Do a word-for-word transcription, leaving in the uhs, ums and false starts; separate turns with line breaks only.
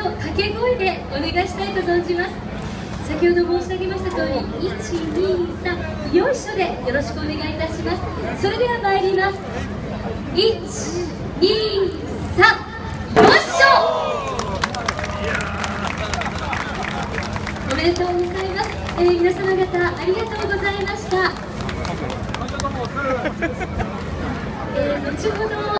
掛け声でお願いしたいと存じます。先ほど申し上げました通り、いち、に、さん、よいしょでよろしくお願いいたします。それでは参ります。いち、に、さん、よいしょ。おめでとうございます。えー、皆様方ありがとうございました。えー、後ほど